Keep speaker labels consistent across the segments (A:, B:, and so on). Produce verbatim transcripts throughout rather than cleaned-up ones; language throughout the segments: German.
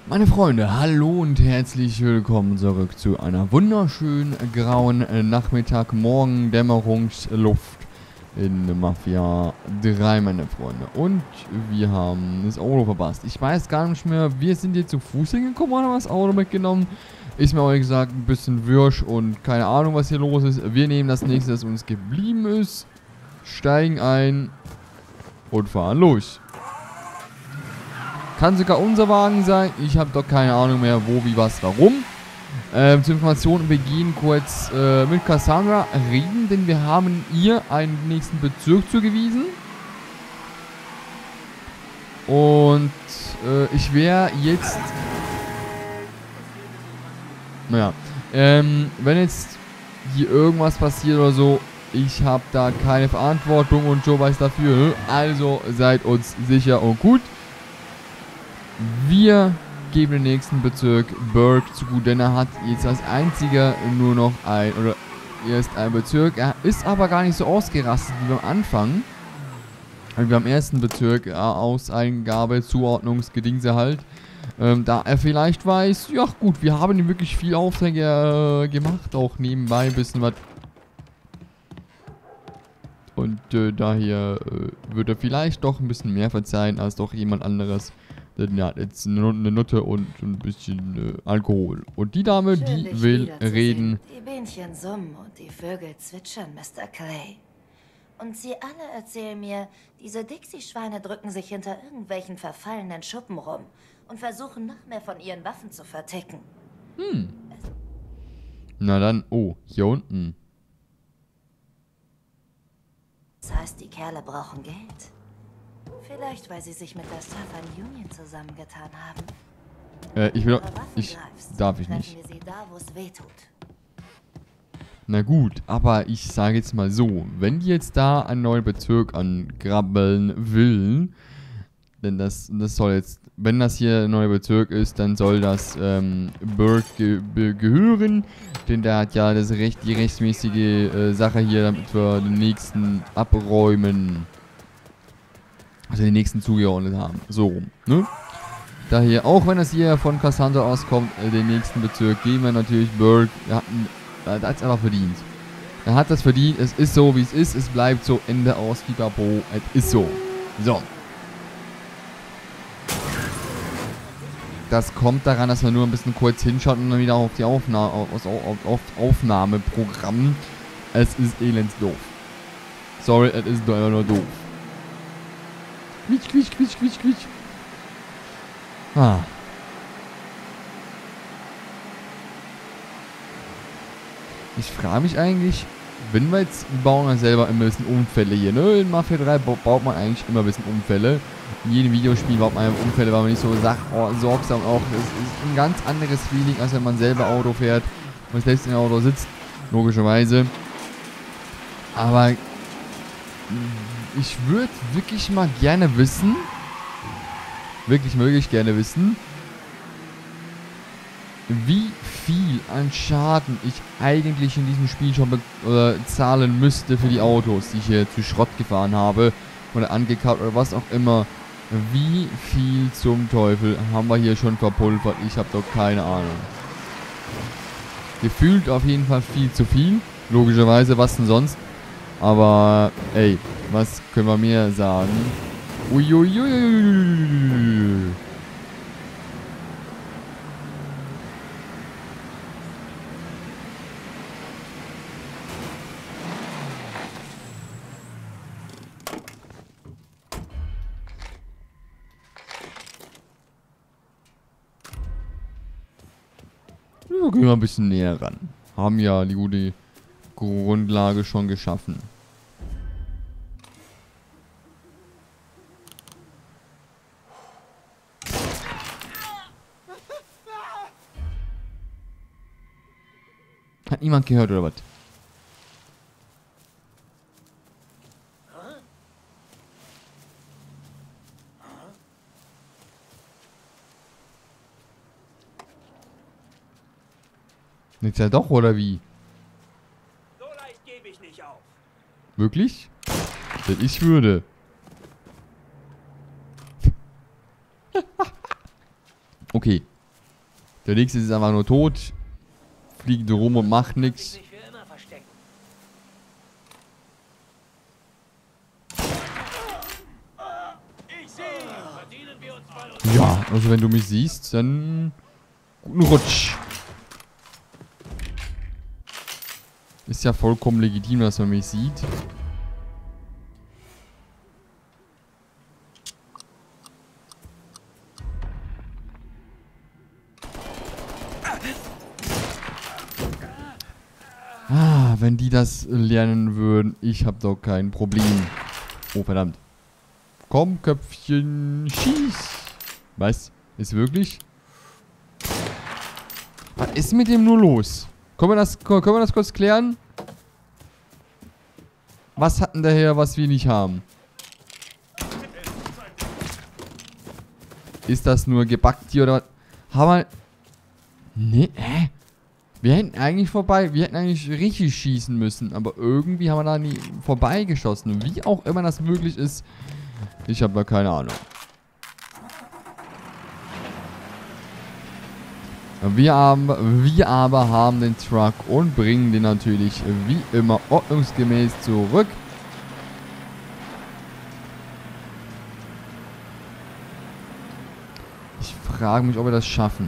A: Meine Freunde, hallo und herzlich willkommen zurück zu einer wunderschönen grauen äh, Nachmittag, Morgen, Dämmerungsluft in Mafia drei, meine Freunde. Und wir haben das Auto verpasst. Ich weiß gar nicht mehr, wir sind jetzt zu Fuß hingekommen oder haben das Auto mitgenommen. Ist mir ehrlich gesagt ein bisschen wirsch und keine Ahnung, was hier los ist. Wir nehmen das nächste, das uns geblieben ist, steigen ein und fahren los. Kann sogar unser Wagen sein. Ich habe doch keine Ahnung mehr, wo, wie, was, warum. Ähm, zur Information, wir gehen kurz äh, mit Cassandra reden, denn wir haben ihr einen nächsten Bezirk zugewiesen. Und äh, ich wäre jetzt... Naja, ähm, wenn jetzt hier irgendwas passiert oder so, ich habe da keine Verantwortung und Joe weiß dafür. Also seid uns sicher und gut. Wir geben den nächsten Bezirk Burke zu gut, denn er hat jetzt als einziger nur noch ein, oder er ist ein Bezirk. Er ist aber gar nicht so ausgerastet wie beim Anfang. Also wir haben im ersten Bezirk äh, Auseingabe, Zuordnungsgedingse halt. Ähm, da er vielleicht weiß, ja gut, wir haben ihm wirklich viel Aufträge äh, gemacht, auch nebenbei ein bisschen was. Und äh, daher äh, wird er vielleicht doch ein bisschen mehr verzeihen als doch jemand anderes. Denn er hat jetzt eine Nutte und ein bisschen äh, Alkohol. Und die Dame,
B: Schön,
A: die
B: dich
A: will
B: wiederzusehen.
A: reden.
B: Die Bienchen summen und die Vögel zwitschern, Mister Clay. Und sie alle erzählen mir, diese Dixie-Schweine drücken sich hinter irgendwelchen verfallenen Schuppen rum und versuchen noch mehr von ihren Waffen zu verticken.
A: Hm. Na dann, oh, hier unten.
B: Das heißt, die Kerle brauchen Geld. Vielleicht, weil sie sich mit der Southern Union zusammengetan haben.
A: Äh, ich will...
B: Wenn du Waffen
A: Ich...
B: greifst,
A: Darf ich
B: treffen
A: nicht.
B: wir sie da, wo es weh tut.
A: Na gut, aber ich sage jetzt mal so, wenn die jetzt da einen neuen Bezirk angrabbeln will, denn das, das soll jetzt, wenn das hier ein neuer Bezirk ist, dann soll das ähm, Burke ge be gehören, denn der hat ja das Recht, die rechtsmäßige äh, Sache hier, damit wir den nächsten abräumen, also den nächsten zugeordnet haben, so rum, ne? Daher, auch wenn das hier von Cassandra auskommt, äh, den nächsten Bezirk, geben wir natürlich Burke, wir hatten... Er hat es einfach verdient. Er hat das verdient. Es ist so, wie es ist. Es bleibt so. Ende aus. Pipapo. Es ist so. So. Das kommt daran, dass man nur ein bisschen kurz hinschaut und dann wieder auf die Aufnahme, auf, auf, auf Aufnahmeprogramm. Es ist elends doof. Sorry, es ist einfach nur doof. Quietsch, quietsch, quietsch, quietsch, quietsch. Ah. Ich frage mich eigentlich, wenn wir jetzt, wir bauen ja selber immer ein bisschen Unfälle hier, ne? In Mafia drei baut man eigentlich immer ein bisschen Unfälle. In jedem Videospiel baut man Unfälle, weil man nicht so sagt, oh, sorgsam auch. Es ist ein ganz anderes Feeling, als wenn man selber Auto fährt und selbst im Auto sitzt, logischerweise. Aber ich würde wirklich mal gerne wissen, wirklich, wirklich gerne wissen, wie viel an Schaden ich eigentlich in diesem Spiel schon äh, zahlen müsste für die Autos, die ich hier zu Schrott gefahren habe oder angekauft oder was auch immer. Wie viel zum Teufel haben wir hier schon verpulvert? Ich habe doch keine Ahnung. Gefühlt auf jeden Fall viel zu viel. Logischerweise, was denn sonst? Aber, ey, was können wir mehr sagen? Uiuiuiuiuiui. So, gehen wir ein bisschen näher ran. Haben ja die gute Grundlage schon geschaffen. Hat niemand gehört, oder was? Jetzt ja doch, oder wie?
C: So leicht gebe ich nicht auf.
A: Wirklich? Denn ich würde. Okay, Der nächste ist einfach nur tot. Fliegt rum und macht nichts.
C: Sich für immer verstecken. Ich sehe, verdienen wir uns mal uns.
A: Ja, also wenn du mich siehst, dann guten Rutsch. Ist ja vollkommen legitim, dass man mich sieht. Ah, wenn die das lernen würden, ich hab doch kein Problem. Oh, verdammt. Komm, Köpfchen, schieß. Was? Ist wirklich? Was ist mit dem nur los? Können wir das, können wir das kurz klären? Was hat denn der Herr, was wir nicht haben? Ist das nur gebackt hier oder was? Haben wir... Nee, hä? Wir hätten eigentlich vorbei, wir hätten eigentlich richtig schießen müssen, aber irgendwie haben wir da nie vorbeigeschossen. Wie auch immer das möglich ist, ich habe da keine Ahnung. Wir, haben, wir aber haben den Truck und bringen den natürlich wie immer ordnungsgemäß zurück. Ich frage mich, ob wir das schaffen.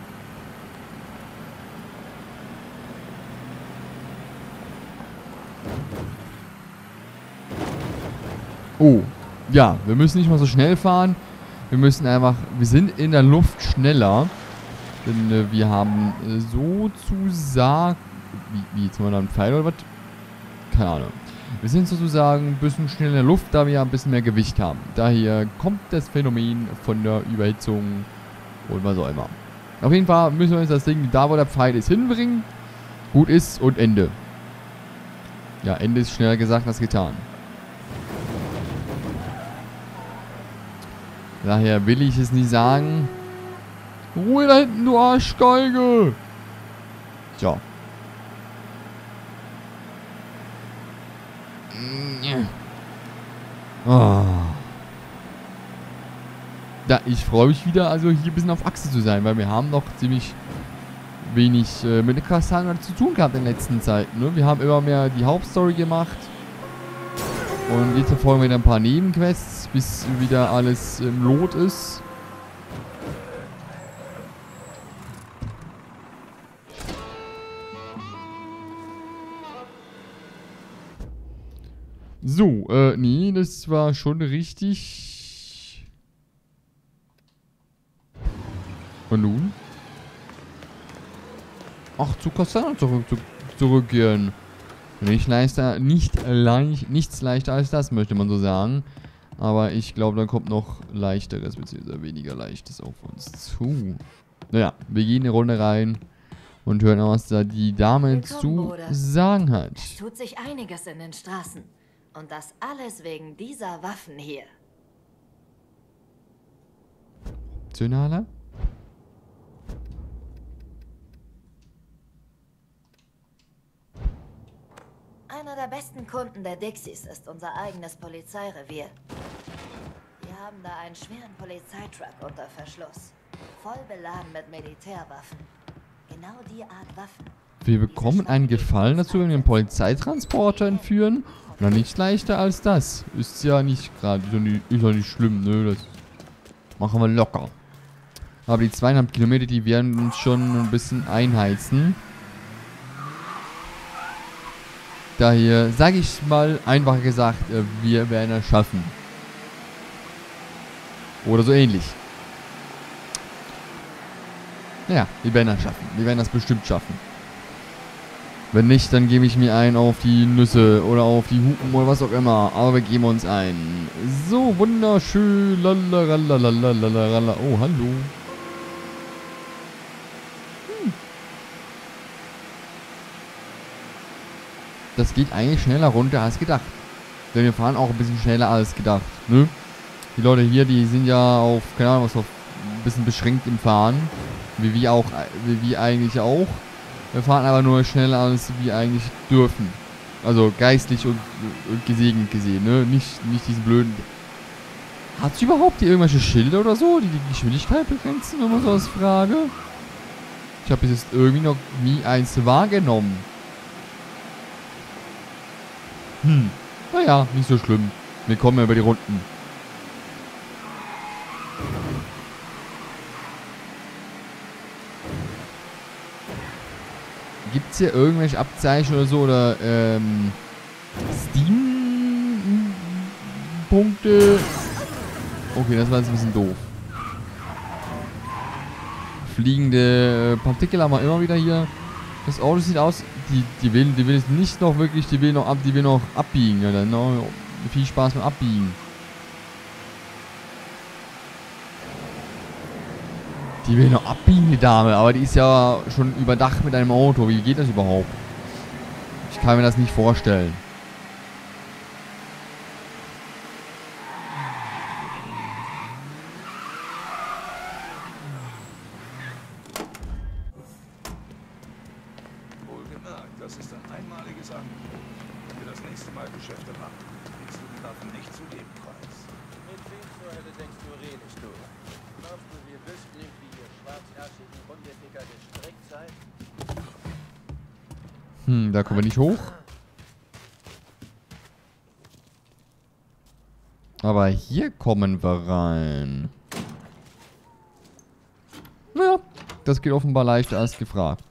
A: Oh, ja, wir müssen nicht mal so schnell fahren. Wir müssen einfach, wir sind in der Luft schneller. Denn äh, wir haben äh, sozusagen, wie, wie, jetzt haben wir da einen Pfeil oder was? Keine Ahnung. Wir sind sozusagen ein bisschen schneller in der Luft, da wir ja ein bisschen mehr Gewicht haben. Daher kommt das Phänomen von der Überhitzung und was auch immer. Auf jeden Fall müssen wir uns das Ding da, wo der Pfeil ist, hinbringen. Gut ist und Ende. Ja, Ende ist schneller gesagt als getan. Daher will ich es nicht sagen. Ruhe da hinten, du Arschgeige! Tja. Oh. Ja, ich freue mich wieder, also hier ein bisschen auf Achse zu sein, weil wir haben noch ziemlich wenig äh, mit der Cassandra zu tun gehabt in der letzten Zeit. Ne? Wir haben immer mehr die Hauptstory gemacht. Und jetzt verfolgen wir ein paar Nebenquests, bis wieder alles im Lot ist. So, äh, nee, das war schon richtig. Und nun? Ach, zu Cassandra zurück, zu, zurückkehren. Nicht leichter, nicht leicht, nichts leichter als das, möchte man so sagen. Aber ich glaube, dann kommt noch leichteres, beziehungsweise weniger leichtes auf uns zu. Naja, wir gehen eine Runde rein und hören, was da die Dame
B: Willkommen,
A: zu
B: Bruder.
A: sagen hat.
B: Es tut sich einiges in den Straßen. Und das alles wegen dieser Waffen hier.
A: Zönala?
B: Einer der besten Kunden der Dixies ist unser eigenes Polizeirevier. Wir haben da einen schweren Polizeitruck unter Verschluss. Voll beladen mit Militärwaffen. Genau die Art Waffen.
A: Wir bekommen einen Gefallen dazu, wenn wir einen Polizeitransporter entführen. Na, nichts leichter als das. Ist ja nicht gerade, ist, ja nicht, ist ja nicht schlimm, ne? Das machen wir locker. Aber die zweieinhalb Kilometer, die werden uns schon ein bisschen einheizen. Daher sage ich mal einfach gesagt, wir werden es schaffen. Oder so ähnlich. Ja, wir werden das schaffen. Wir werden das bestimmt schaffen. Wenn nicht, dann gebe ich mir ein auf die Nüsse oder auf die Hupen oder was auch immer. Aber wir geben uns ein. So, wunderschön. Lalalalalalala. Oh, hallo. Hm. Das geht eigentlich schneller runter als gedacht. Denn wir fahren auch ein bisschen schneller als gedacht. Ne? Die Leute hier, die sind ja auf, keine Ahnung, was auf ein bisschen beschränkt im Fahren. Wie wir auch, wie wir eigentlich auch. Wir fahren aber nur schneller, als wir eigentlich dürfen. Also geistlich und, und gesegnet gesehen, ne? Nicht, nicht diesen blöden... Hat es überhaupt hier irgendwelche Schilder oder so, die die Geschwindigkeit begrenzen, wenn man sowas frage? Ich habe bis jetzt irgendwie noch nie eins wahrgenommen. Hm. Naja, nicht so schlimm. Wir kommen ja über die Runden. Gibt es hier irgendwelche Abzeichen oder so oder ähm, Steam-Punkte? Okay, das war jetzt ein bisschen doof. Fliegende Partikel haben wir immer wieder hier. Das Auto sieht aus, die, die will, die will es nicht noch wirklich, die will noch ab, die will noch abbiegen. Ja, dann noch viel Spaß beim Abbiegen. Die will noch abbiegen, die Dame, aber die ist ja schon überdacht mit einem Auto. Wie geht das überhaupt? Ich kann mir das nicht vorstellen.
C: Wohlgemerkt, das ist ein einmaliges Angebot. Wenn wir das nächste Mal Geschäfte machen, kriegst du die Waffen nicht zu dem Preis.
D: Mit wem zur Hölle denkst du, redest du? Glaubst du, wir wüssten, wie ihr schwarzherzigen Hundeficker gestrickt seid?
A: Hm, da kommen wir nicht hoch. Aber hier kommen wir rein. Naja, das geht offenbar leichter als gefragt.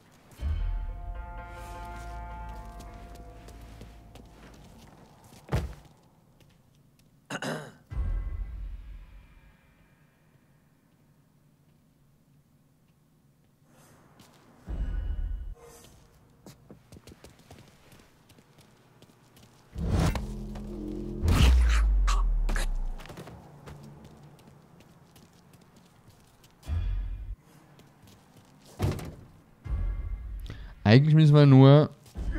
A: Eigentlich müssen wir nur...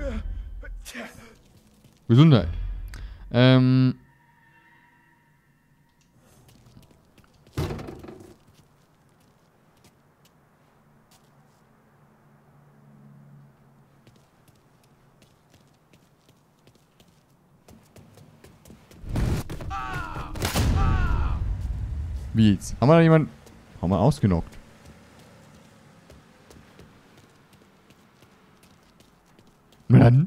A: Gesundheit. Ähm... Wie jetzt? Haben wir da jemanden... Haben wir ausgenockt? Na dann.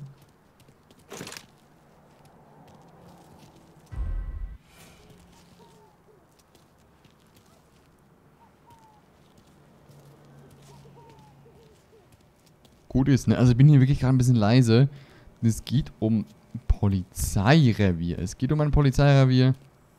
A: Gut ist, ne? Also ich bin hier wirklich gerade ein bisschen leise. Es geht um Polizeirevier. Es geht um ein Polizeirevier.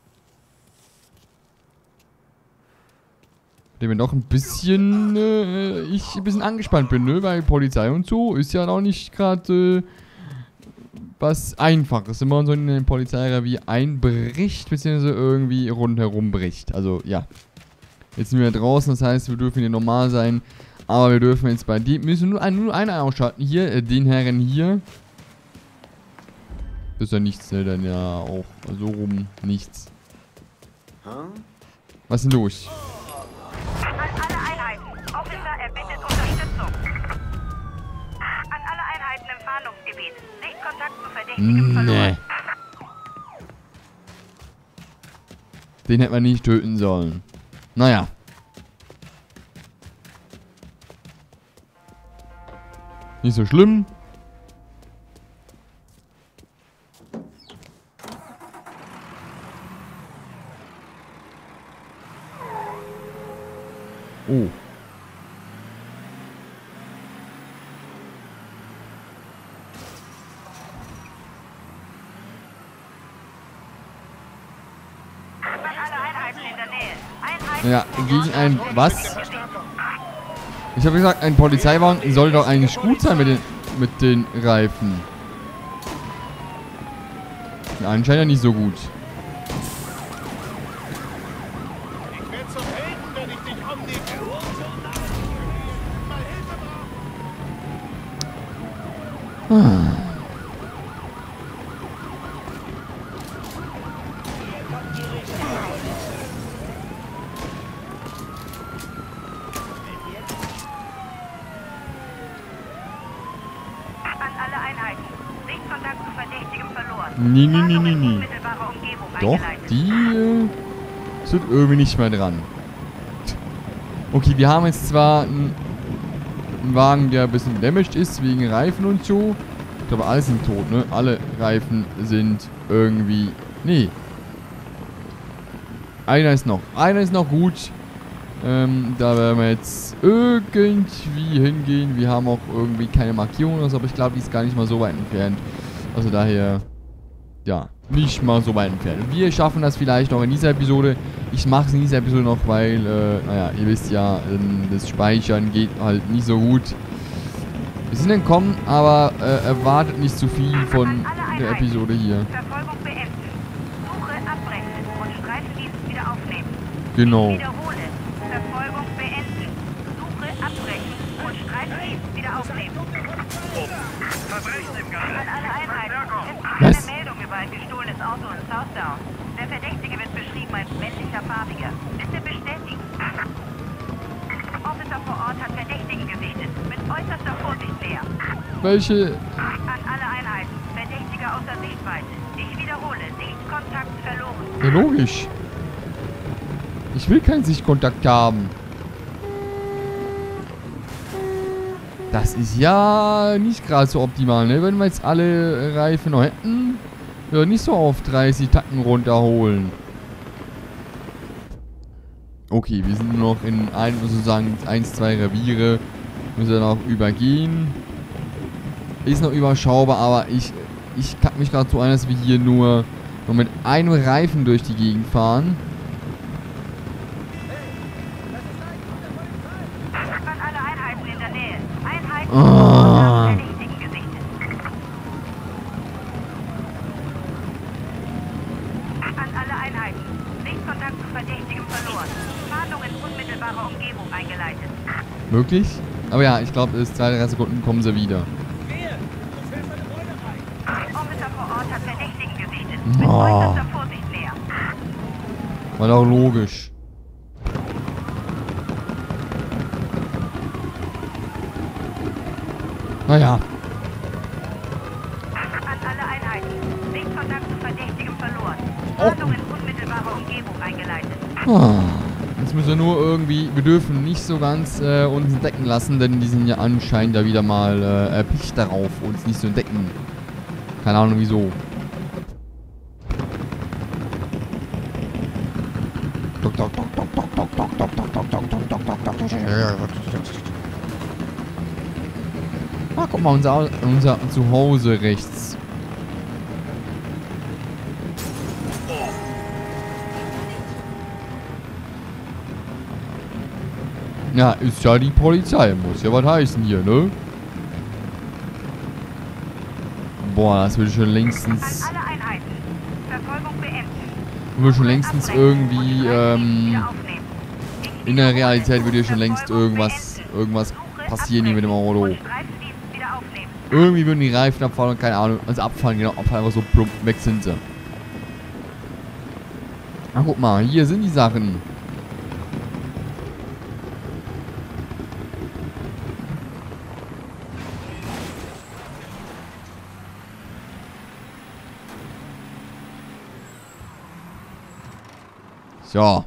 A: Dem ich doch ein bisschen, äh, ich ein bisschen angespannt bin, ne? Weil Polizei und so ist ja auch nicht gerade äh, was Einfaches, wenn man so in den Polizeirevier einbricht, beziehungsweise irgendwie rundherum bricht. Also, ja. Jetzt sind wir draußen, das heißt, wir dürfen hier normal sein, aber wir dürfen jetzt bei dem, müssen nur, ein, nur einen ausschalten. Hier, äh, den Herren hier. Das ist ja nichts, ne? Dann ja auch so rum nichts. Was ist denn los?
E: An alle Einheiten. Officer erbittet Unterstützung. An alle Einheiten im Fahndungsgebiet. Sichtkontakt zu Verdächtigem verloren.
A: Nee. Den hätte man nicht töten sollen. Naja. Nicht so schlimm. Oh. Ja, gegen ein... Was? Ich habe gesagt, ein Polizeiwagen soll doch eigentlich gut sein mit den, mit den Reifen. Ja, anscheinend ja nicht so gut.
C: Ich werde zum Helden, wenn ich dich umnehme. Mal Hilfe brauchen.
A: Ah. Nee, nee, nee, nee, nee. Doch, die äh, sind irgendwie nicht mehr dran. Okay, wir haben jetzt zwar ein ein Wagen, der ein bisschen damaged ist, wegen Reifen und so. Ich glaube, alle sind tot, ne? Alle Reifen sind irgendwie... Nee. Einer ist noch. Einer ist noch gut. Ähm, da werden wir jetzt irgendwie hingehen. Wir haben auch irgendwie keine Markierung oder so, aber ich glaube, die ist gar nicht mal so weit entfernt. Also daher... Ja, nicht mal so weit entfernt. Wir schaffen das vielleicht noch in dieser Episode. Ich mache es in dieser Episode noch, weil, äh, naja, ihr wisst ja, ähm, das Speichern geht halt nicht so gut. Wir sind entkommen, aber äh, erwartet nicht zu viel von der Episode hier.
E: Verfolgung beenden. Suche abbrechen und Streifendienst wieder aufnehmen.
A: Genau.
E: Ich wiederhole. Verfolgung beenden. Suche abbrechen und Streifendienst wieder aufnehmen.
C: Verbrechen im Gange.
E: An alle Einheiten.
A: Was?
E: Es gibt eine Meldung über ein gestohlenes Auto in Southdown. Der Verdächtige wird beschrieben als männlicher Farbiger. Bitte bestätigen. Officer vor Ort hat Verdächtigen gesichtet. Mit äußerster Vorsicht näher.
A: Welche?
E: An alle Einheiten. Verdächtiger außer Sichtweite. Ich wiederhole. Sichtkontakt verloren.
A: Ja, logisch. Ich will keinen Sichtkontakt haben. Das ist ja nicht gerade so optimal, ne? Wenn wir jetzt alle Reifen noch hätten, ja, nicht so auf dreißig Tacken runterholen. Okay, wir sind nur noch in ein, sozusagen eins, zwei Reviere. Müssen wir noch übergehen. Ist noch überschaubar, aber ich, ich kack mich gerade so ein, dass wir hier nur, nur mit einem Reifen durch die Gegend fahren.
E: An alle Einheiten in der Nähe. Einheiten
A: Ah.
E: haben Verdächtigen gesichtet. An alle Einheiten. Sichtkontakt zu Verdächtigem verloren. Fahndung in unmittelbarer Umgebung eingeleitet.
A: Möglich? Aber ja, ich glaube, es zwei, drei Sekunden kommen sie wieder.
E: Officer vor Ort hat Verdächtigen gesichtet. Mit
A: Oh.
E: äußerster Vorsicht näher.
A: War doch logisch. Naja.
E: An alle Einheiten. Sichtkontakt zu Verdächtigem verloren. Fahndung in unmittelbarer Umgebung eingeleitet.
A: Ah, jetzt müssen wir nur irgendwie... Wir dürfen nicht so ganz äh, uns entdecken lassen, denn die sind ja anscheinend da wieder mal äh, erpicht darauf, uns nicht zu entdecken. Keine Ahnung wieso. Ah, guck mal, unser, unser Zuhause rechts. Ja, ist ja die Polizei. Muss ja was heißen hier, ne? Boah, das würde schon längstens...
E: An alle Einheiten. Verfolgung beenden.
A: Würde schon längstens irgendwie, ähm...
E: Wieder aufnehmen. Ich
A: in der
E: wiederhole.
A: Realität würde hier schon längst
E: Verfolgung
A: irgendwas...
E: beenden.
A: Irgendwas
E: Suche
A: passieren hier mit dem
E: abbrechen
A: Auto.
E: und Streifendienst wieder aufnehmen.
A: Irgendwie würden die Reifen abfallen und keine Ahnung. Also abfallen, genau. Abfallen, einfach so plump. Weg sind sie. Ach, guck mal. Hier sind die Sachen. So.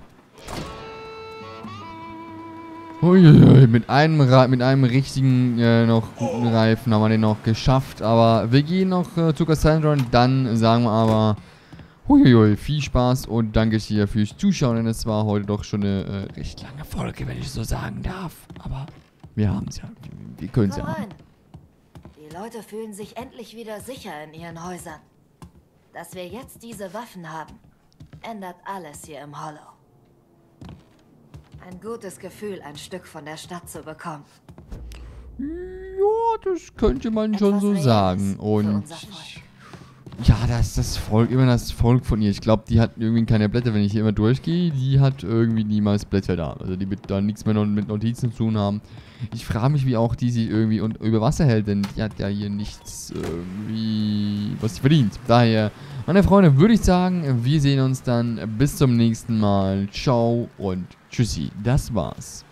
A: Uiuiui, mit einem, Ra mit einem richtigen, äh, noch guten Reifen haben wir den noch geschafft. Aber wir gehen noch äh, zu Cassandra und dann sagen wir aber, uiuiui, viel Spaß und danke dir fürs Zuschauen. Denn es war heute doch schon eine äh, recht lange Folge, wenn ich so sagen darf. Aber wir haben es ja, wir, wir können es ja
B: Komm
A: haben.
B: rein. Die Leute fühlen sich endlich wieder sicher in ihren Häusern. Dass wir jetzt diese Waffen haben, ändert alles hier im Hollow. Ein gutes Gefühl, ein Stück von der Stadt zu bekommen.
A: Ja, das könnte man schon
B: Etwas
A: so
B: Reelles
A: sagen.
B: für
A: Und
B: unser Volk.
A: ja, das ist das Volk, immer das Volk von ihr. Ich glaube, die hat irgendwie keine Blätter, wenn ich hier immer durchgehe. Die hat irgendwie niemals Blätter da. Also die wird da nichts mehr mit Notizen zu tun haben. Ich frage mich, wie auch die sich irgendwie und über Wasser hält, denn die hat ja hier nichts irgendwie, was sie verdient. Daher, meine Freunde, würde ich sagen, wir sehen uns dann bis zum nächsten Mal. Ciao und tschüssi. Das war's.